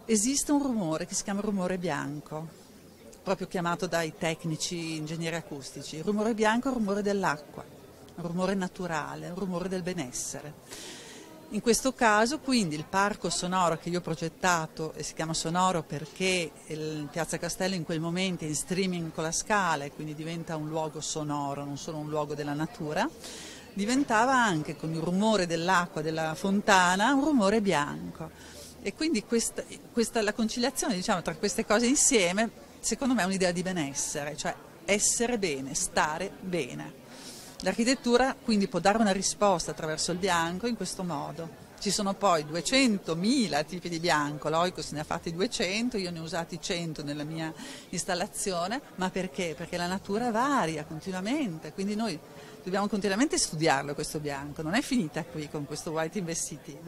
Esiste un rumore che si chiama rumore bianco, proprio chiamato dai tecnici ingegneri acustici. Il rumore bianco è il rumore dell'acqua, un rumore naturale, un rumore del benessere. In questo caso quindi il parco sonoro che io ho progettato, e si chiama sonoro perché il Piazza Castello in quel momento è in streaming con la Scala e quindi diventa un luogo sonoro, non solo un luogo della natura, diventava anche con il rumore dell'acqua della fontana un rumore bianco. E quindi la conciliazione, diciamo, tra queste cose insieme, secondo me è un'idea di benessere, cioè essere bene, stare bene. L'architettura quindi può dare una risposta attraverso il bianco in questo modo. Ci sono poi 200.000 tipi di bianco, l'Oikos ne ha fatti 200, io ne ho usati 100 nella mia installazione, ma perché? Perché la natura varia continuamente, quindi noi dobbiamo continuamente studiarlo questo bianco, non è finita qui con questo White Inver City.